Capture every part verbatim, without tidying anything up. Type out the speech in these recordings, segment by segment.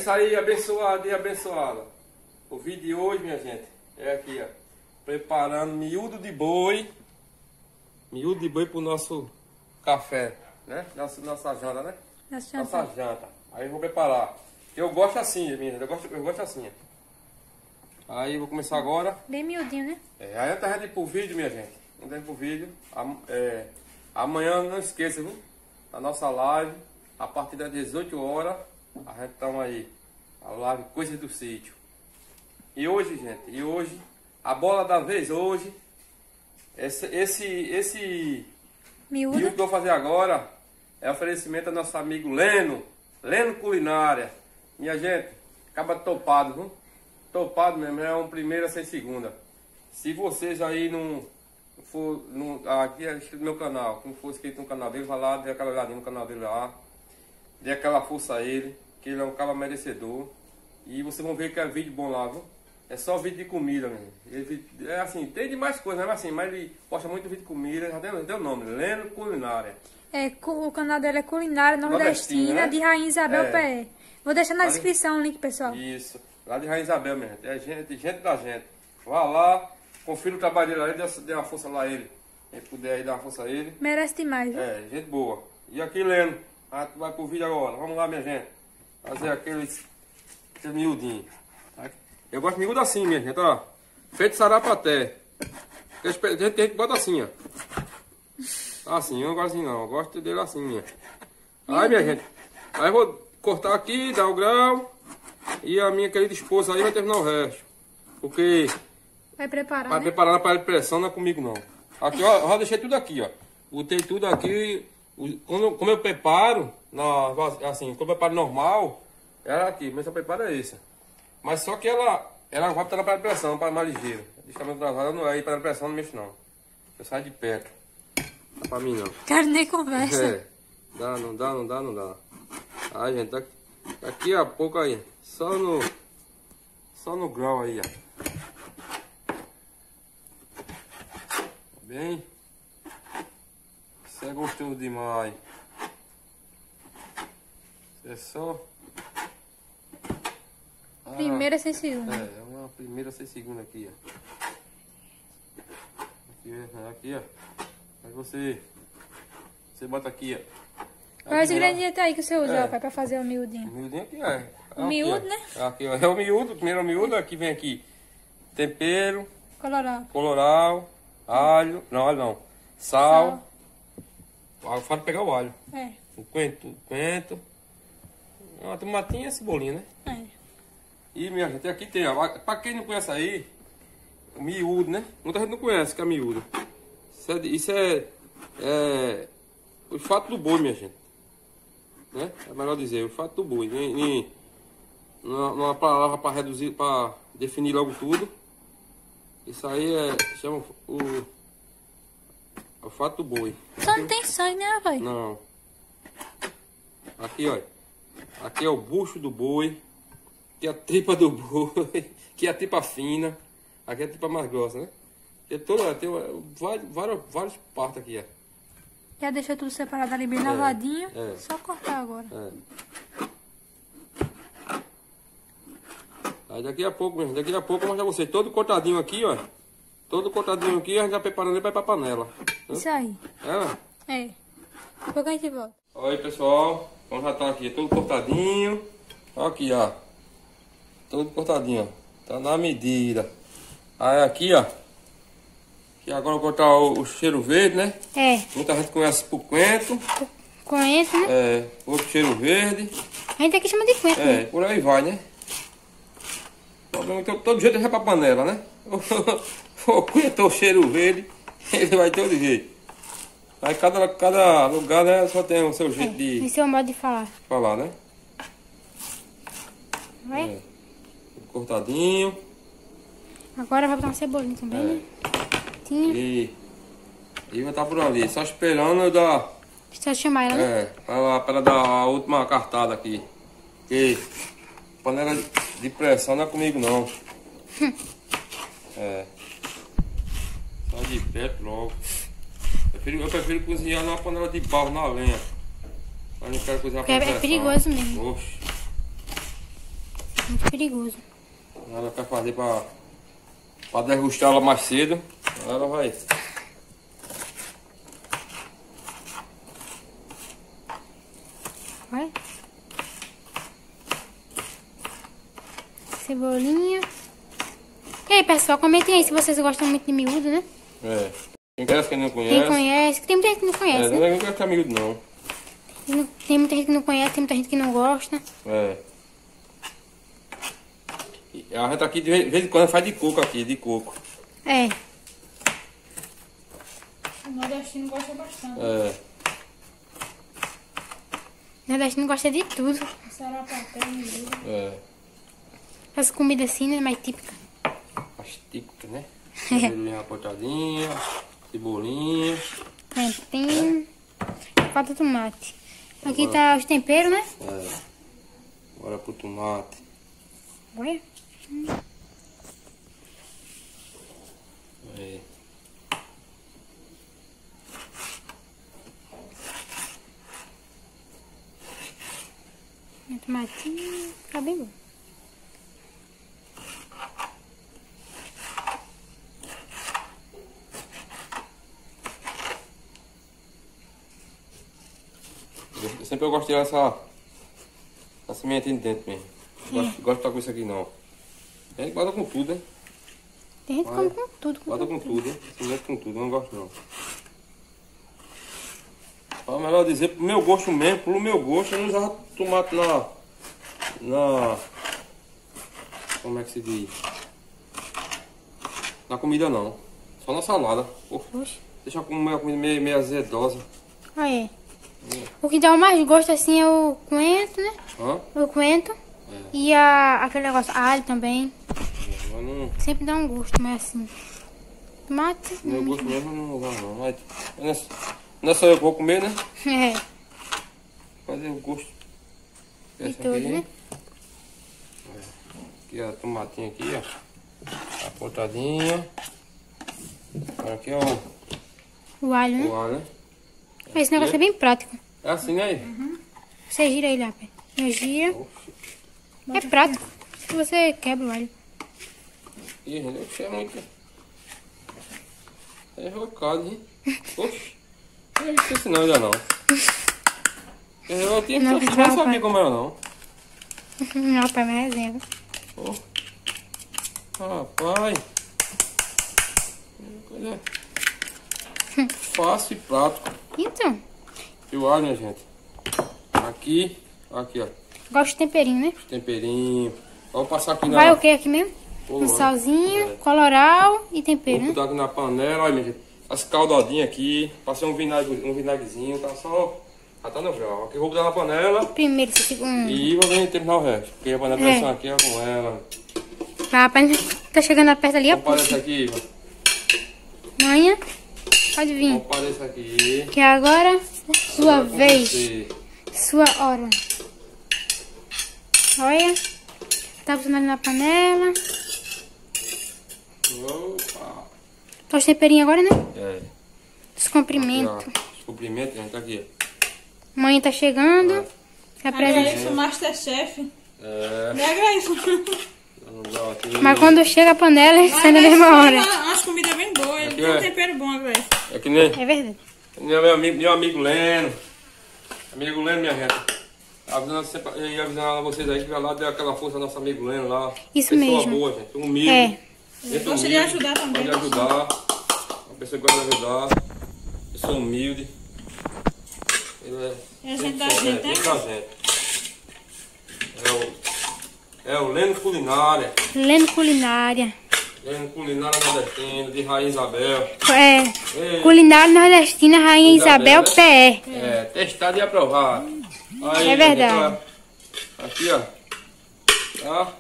isso aí, abençoado e abençoada. O vídeo de hoje, minha gente, é aqui, ó. Preparando miúdo de boi. Miúdo de boi pro nosso café, né? Nossa, nossa janta, né? Nossa janta. Nossa janta. Aí eu vou preparar. Eu gosto assim, minha gente. Eu gosto, eu gosto assim. Aí eu vou começar agora. Bem miudinho, né? É, aí antes de ir pro vídeo, minha gente. Antes de ir pro vídeo. Am, é, amanhã não esqueça, viu? A nossa live, a partir das dezoito horas, a gente tá aí. A live Coisas do Sítio. E hoje, gente, e hoje, a bola da vez hoje, esse, esse, esse Miúdo. miúdo que eu vou fazer agora é oferecimento ao nosso amigo Leno, Leno Culinária. Minha gente, acaba topado, viu? Topado mesmo, é um primeira sem segunda. Se vocês aí não for, não, aqui é inscrito no meu canal, não for inscrito no canal dele, vai lá, dê aquela olhadinha no canal dele lá, dê aquela força a ele, que ele é um cara merecedor. E vocês vão ver que é vídeo bom lá, viu? É só vídeo de comida, mesmo. Ele, é assim, tem de mais coisas, mas assim, mas ele posta muito vídeo de comida, já deu, deu o nome, Leno Culinária. É, o canal dele é Culinária Nordestina, Nordestina, né? de Rainha Isabel É. P E. Vou deixar na Vale. descrição o link, pessoal. Isso, lá de Rainha Isabel mesmo, é gente, gente da gente. Vá lá, confira o trabalho dele aí, dê, dê uma força lá a ele. Quem puder aí dar uma força a ele. Merece demais, viu? É, gente boa. E aqui, Leno, a gente vai pro vídeo agora. Vamos lá, minha gente. Fazer aqueles, aquele miudinho. Eu gosto de miúdo assim, minha gente, ó. Feito sarapaté. Tem gente que bota assim, ó. Assim, eu não gosto assim não. Eu gosto dele assim, minha. Aí, minha gente. Aí eu vou cortar aqui, dar o grau. E a minha querida esposa aí vai terminar o resto. Porque Vai preparar, para né? preparar na panela de pressão não é comigo não. Aqui, ó, eu já deixei tudo aqui, ó. Botei tudo aqui. Quando, como eu preparo, na, assim, como eu preparo normal, era aqui, mas eu preparo é esse. Mas só que ela, ela vai botar na panela de pressão, para mais ligeiro. Deixa mais travada, aí panela de pressão não mexe não. Eu saio de perto. Não dá pra mim não. Cara, nem conversa. É. Dá, não dá, não dá, não dá. Aí, gente, daqui, daqui a pouco aí. Só no. Só no grau aí, ó. Bem. Isso é gostoso demais. Isso é só. Ah, Primeira sem segunda. É, é uma primeira sem segunda aqui, ó. Aqui, ó. Aqui, ó. Aí você. Você bota aqui, ó. Qual os Aqui, ó. ingredientes aí que você usa, É. ó, pai, pra fazer o miudinho? O miudinho aqui, é. O miúdo, ó. né? Aqui, ó. É o miúdo, primeiro é o miúdo, aqui vem aqui. Tempero, Colorado. colorau, alho, não, alho não. Sal. Sal. Falta pegar o alho. É. O coentro, o coentro. Uma tomatinha e cebolinha, né? É. E, minha gente, aqui tem, ó. Pra quem não conhece aí, o miúdo, né? Muita gente não conhece que é miúdo. Isso é, isso é, é o fato do boi, minha gente. Né? É melhor dizer, o fato do boi. Em, em, numa, numa palavra para reduzir, para definir logo tudo. Isso aí é, chama o, o fato do boi. Só não tem sangue, né, pai? Não. Aqui, ó. Aqui é o bucho do boi. Aqui é a tripa do boi. Aqui é a tripa fina. Aqui é a tripa mais grossa, né? Aqui é toda, tem vários, vários, vários partes aqui, ó. Já deixou tudo separado ali bem É, lavadinho. é. Só cortar agora. É. Aí daqui a pouco, mesmo, daqui a pouco eu vou mostrar pra vocês. Todo cortadinho aqui, ó. Todo cortadinho aqui, a gente já preparando ele pra ir pra panela. Né? Isso aí. É? É. Depois a gente volta. Oi, pessoal. Vamos já tá aqui, todo cortadinho. Ó aqui, ó. Todo cortadinho, ó. Tá na medida. Aí aqui, ó. Aqui agora eu vou cortar o, o cheiro verde, né? É. Muita gente conhece por coentro. Coentro, né? É, outro cheiro verde. A gente aqui chama de coentro. É, né? por aí vai, né? O problema é que todo jeito ele vai pra panela, né? O coentro, o cheiro verde, ele vai todo jeito. Aí cada, cada lugar, né, só tem o seu jeito É. de Esse é o modo de falar. falar, né? Vai? É. Cortadinho. Agora vai botar uma cebolinha também, É. né? Tinha. E, e vai estar por ali, só esperando eu dar. Só chamar ela, né? É, para ela, pra ela dar a última cartada aqui. Porque panela de pressão não é comigo não. É. Só de perto logo. Eu prefiro, eu prefiro cozinhar numa panela de barro na lenha. Mas não quero cozinhar Porque é- com é pressão. perigoso mesmo. Oxe. Muito perigoso. Ela quer fazer pra, pra degustar ela mais cedo. Ela vai. Vai. Cebolinha. E aí, pessoal, comentem aí se vocês gostam muito de miúdo, né? É. Quem conhece, quem não conhece. Quem conhece, que tem muita gente que não conhece, É, né? não é que é miúdo, não. Não- Tem muita gente que não conhece, tem muita gente que não gosta. É. E a gente aqui de vez de vez em quando faz de coco aqui, de coco. É. O nordestino gosta bastante. É. O nordestino gosta de tudo. Sarapaté, miúdo. É. As comidas assim, né? Mais típicas. As típicas, né? Cebolinha rapotadinha, cebolinha. Pimentinho. Falta tomate. Aqui tá os temperos, né? É. Bora pro tomate. Olha. Aí. Um tomatinho. Fica bem bom. Eu sempre eu gosto de tirar essa, essa sementinha de dentro mesmo. Gosto, gosto de estar com isso aqui não. Tem gente que bota com tudo, né? Tem gente que come com tudo. Com Bota tudo. com tudo, né? Semente com tudo, eu não gosto não. É melhor dizer, pro meu gosto mesmo, pro meu gosto, eu não usava tomate na... Na... Como é que se diz? Na comida não. Só na salada. Pô, Oxe. deixa eu comer a comida meio, meio azedosa. Ah, é. O que dá o mais gosto assim é o coentro, né? Hã? O coentro. E a, aquele negócio, alho também. Mas não... Sempre dá um gosto, mas assim. Tomate. Meu gosto mesmo eu não usa não. Mas não é, não é só eu que vou comer, né? É. Fazer o gosto. De Essa tudo, aqui, né? Aqui a tomatinha aqui, ó. A cortadinha. Aqui é o, O alho, né? o alho, né? Esse negócio é bem prático. É assim, né? Você gira ele, rapaz. Eu giro. É prático. Você quebra o alho. Ih, gente, isso é muito... É rocado, hein? Oxi. Não é isso não ainda não. Eu tinha Não, que não rapaz. sabia como era não. Não, rapaz, minha resenha. Oh. Rapaz. Coisa fácil e prático. Então, E o alho, minha gente. Aqui, aqui, ó. gosto de temperinho, né? Os temperinhos. Vamos passar aqui na... Vai o que aqui mesmo? Pô, Um ó. salzinho, É. coloral e tempero, Vou né? botar aqui na panela, olha, minha gente. As caudadinhas aqui. Passei um vinagre, um vinagrezinho, tá só... Já tá no grau. Aqui eu vou botar na panela Primeiro, esse segundo. e vou ver terminar o resto. Porque a panela de É. pressão aqui é com ela. Rapaz, tá chegando perto ali, ó. Vamos parar isso aqui, Ivan. Manhã, pode vir. Vamos parar isso aqui. Que agora, sua Agora é com vez, você. sua hora. Olha, tá botando ali na panela. Opa. Tá os temperinhos agora, né? É. Os comprimentos. Aqui, ó. Os cumprimentos, gente, aqui. Manhã tá chegando. É. Se apresenta. Agradeço o Masterchef. É. Me agradeço. Vamos lá aqui. Mas quando chega a panela, ele sai na mesma hora. Umas comidas bem boas. Ele Aqui tem um é. tempero bom, agradeço. É que nem... É verdade. Meu amigo, meu amigo Leno. Amigo Leno, minha gente. Avisando, sempre- eu ia avisando a vocês aí que vai lá, deu aquela força ao nosso amigo Leno lá. Isso Pessoa mesmo. boa, gente. Humilde. É. Gente Gosta de humilde, ajudar também. Pode ajudar. Uma pessoa que gosta de ajudar. Pessoa humilde. Ele é. E a gente sempre dá presente, gente, né? sempre da gente. É o, é o Leno Culinária. Lendo culinária. Leno Culinária Nordestina, de Rainha Isabel. É. Ei. Culinária nordestina, Rainha Isabel, Isabel, P E. É, testado e aprovado. Aí, É verdade. gente, ó. Aqui, ó. Tá?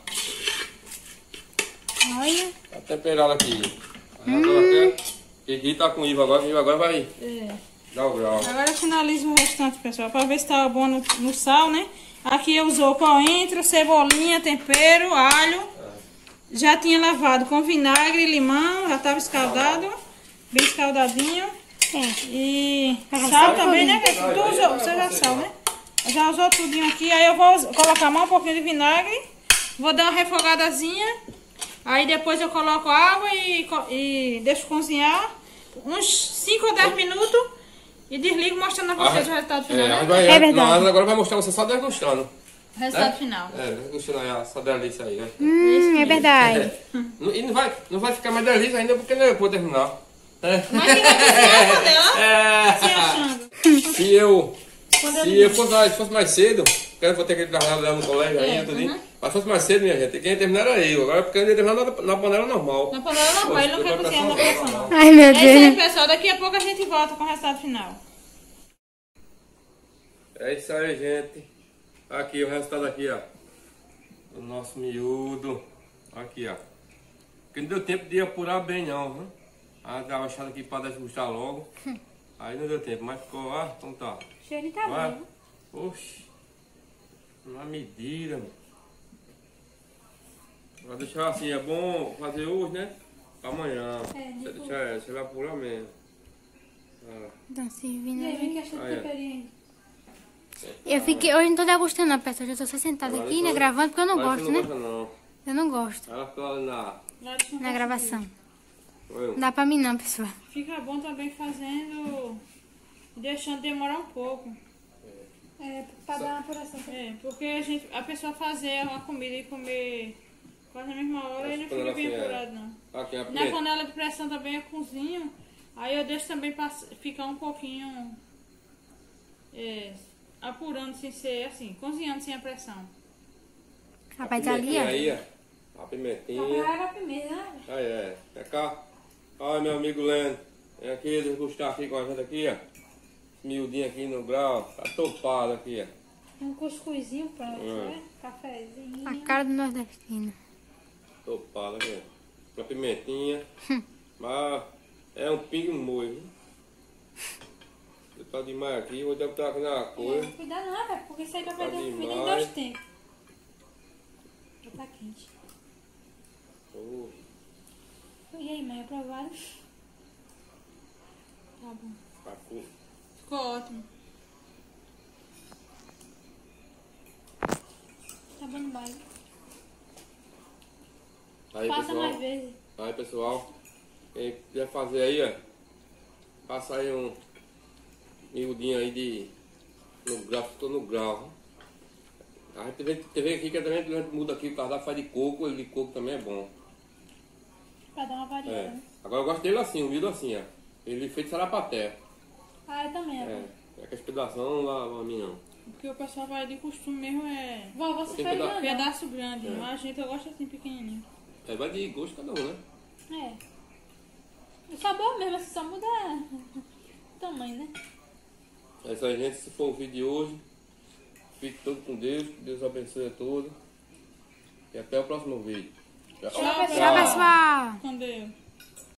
Olha. Tá temperado aqui. Aí agora aqui, Kiki tá com o Ivo agora, o Ivo agora vai É. dar o grau. Agora finalizo o restante, pessoal, pra ver se tá bom no, no sal, né? Aqui eu usou coentro, cebolinha, tempero, alho. Já tinha lavado com vinagre e limão, já tava escaldado, bem escaldadinho. É. E Ah, sal sal também, né? também. Que tu usou, você já sal, né? Já usou tudinho aqui, aí eu vou us- colocar mais um pouquinho de vinagre Vou dar uma refogadazinha. Aí depois eu coloco água e, e deixo cozinhar uns cinco ou dez minutos. E desligo mostrando a vocês ah, o resultado final. É, né? vai, é verdade. Não, agora vai mostrar você só degustando. Resultado né? final. É, degustando aí essa delícia aí. Né? Hum, é verdade. É. E não vai, não vai ficar mais delícia ainda porque não é por terminar. É. Mas quem vai cozinhar, cadê? Ó? É. Se achando. Se eu, Quando se eu eu fosse, mais- fosse mais cedo, porque eu vou ter que trabalhar lá no colégio É, ainda, tudinho. uhum. Mas se fosse mais cedo, minha gente, quem ia terminar era eu. Agora porque eu ia terminar na, na panela normal. Na panela normal, ele não quer cozinhar na pressão não. Ai, meu É isso aí, Deus. pessoal. Daqui a pouco a gente volta com o resultado final. É isso aí, gente. Aqui o resultado aqui, ó. O nosso miúdo. Aqui, ó. Porque não deu tempo de apurar bem não, viu? Ah, tava achando aqui para desgustar logo. Aí não deu tempo, mas ficou, ó, então tá. O cheiro tá Vai. bom. Oxi. Uma medida, mano. Vai deixar assim, é bom fazer hoje, né? Pra amanhã. É, Você deixar essa, você vai apurar mesmo. Ah. Tá servindo E aí, vem aí. que achou do Aí, ó. temperinho. Eu fiquei, hoje não tô degustando não, pessoal. Eu tô só sentada Agora aqui, eu né, tô- gravando, porque eu não Mas gosto, você né? não gosta, não. Eu não gosto Ela ficou ali na... Lá deixa eu na fazer. gravação. Eu. Não dá pra mim não, pessoal. Fica bom também fazendo, deixando demorar um pouco. É, pra dar uma apuração. É, porque a, gente, a pessoa fazer uma comida e comer quase na mesma hora, Essa ele não fica panela bem assim, é. apurado, não. Aqui, a Na pimenta. panela de pressão também eu cozinho, aí eu deixo também pass- ficar um pouquinho é, apurando sem ser assim, cozinhando sem a pressão. Rapaz, tá ali, pimentinha ó. aí, ó. A pimentinha. Era a primeira, né? Aí, é. É cá. Olha, meu amigo Leno. Vem aqui, degustar aqui com a gente aqui, ó. Miudinho aqui no grau. Tá topado aqui, ó. Um cuscuzinho pronto, Hum. né? Cafezinho. A cara do nordestino. Topado aqui, ó. Uma pimentinha. Mas é um pingo no molho, viu? Eu tá demais aqui, vou botar aqui na coisa. Cuidado não, velho, porque isso aí vai Tá perder o menino em demais. dois tempos. Já tá quente. Oh. E aí, mãe, aprovado? Tá bom. Tá com- Ficou ótimo. Tá bom demais. Aí, Faça pessoal. mais vezes. Aí, pessoal. Quem quiser fazer aí, ó. Passa aí um miudinho aí de... No grau, tô no grau. A gente vê, vê aqui que também a gente muda aqui, o cardápio faz de coco, ele de coco também é bom. Pra dar uma variada, É. né? Agora eu gosto dele assim, o milho assim, ó. Ele feito sarapaté. Ah, eu também, É. é. É que as pedaços não lá pra mim não. O que o pessoal vai de costume mesmo é Vó, você Tem fez que dar- não? pedaço grande, É. mas a gente eu gosto assim pequenininho. É, vai de gosto cada um, né? É. O sabor mesmo, assim, só muda o tamanho, né? É isso aí, gente. Se for o vídeo de hoje, fique todo com Deus. Que Deus abençoe a todos. E até o próximo vídeo. Tchau. Tchau, Tchau, pessoal. Com Deus.